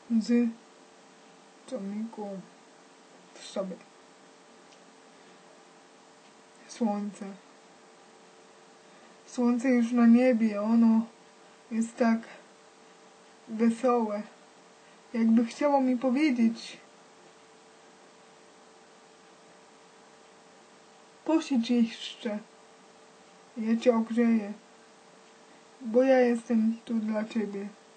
z ciągniku w sobie. Słońce. Słońce już na niebie, ono jest tak wesołe. Jakby chciało mi powiedzieć: posiedź jeszcze, ja cię ogrzeję, bo ja jestem tu dla ciebie.